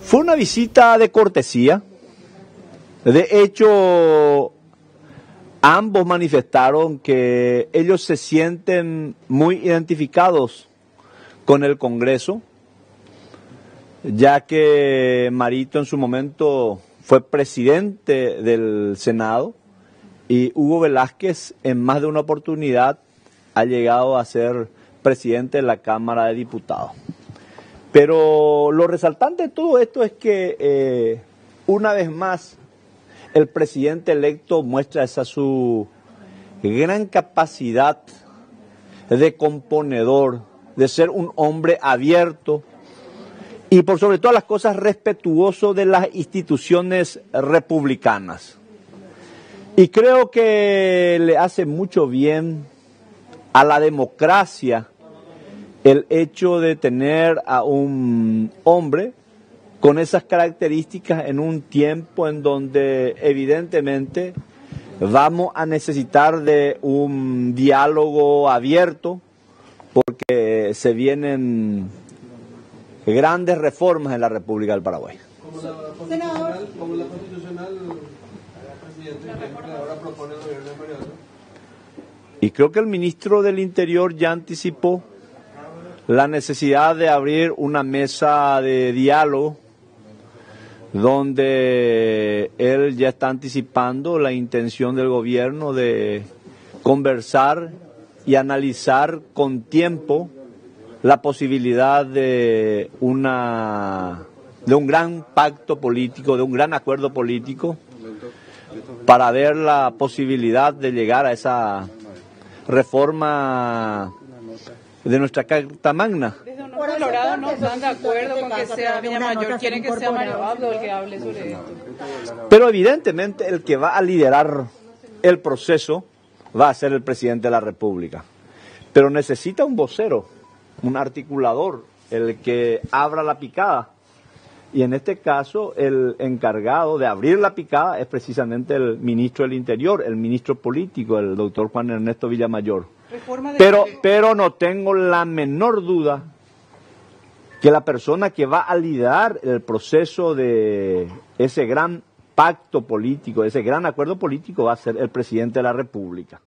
Fue una visita de cortesía. De hecho, ambos manifestaron que ellos se sienten muy identificados con el Congreso, ya que Marito en su momento fue presidente del Senado y Hugo Velázquez en más de una oportunidad ha llegado a ser presidente de la Cámara de Diputados. Pero lo resaltante de todo esto es que una vez más el presidente electo muestra esa su gran capacidad de componedor, de ser un hombre abierto y por sobre todas las cosas respetuoso de las instituciones republicanas. Y creo que le hace mucho bien a la democracia el hecho de tener a un hombre con esas características en un tiempo en donde evidentemente vamos a necesitar de un diálogo abierto porque se vienen grandes reformas en la República del Paraguay. Como la constitucional, presidente, que ahora propone el gobierno de Mariano. Y creo que el ministro del Interior ya anticipó la necesidad de abrir una mesa de diálogo donde él ya está anticipando la intención del gobierno de conversar y analizar con tiempo la posibilidad de un gran pacto político, de un gran acuerdo político para ver la posibilidad de llegar a esa reforma de nuestra Carta Magna. Desde Honor Colorado no están de acuerdo con que sea Villamayor, quieren que sea Mario Abdo el que hable sobre esto. Pero evidentemente el que va a liderar el proceso va a ser el presidente de la República. Pero necesita un vocero, un articulador, el que abra la picada. Y en este caso el encargado de abrir la picada es precisamente el ministro del Interior, el ministro político, el doctor Juan Ernesto Villamayor. Pero no tengo la menor duda que la persona que va a liderar el proceso de ese gran pacto político, ese gran acuerdo político va a ser el presidente de la República.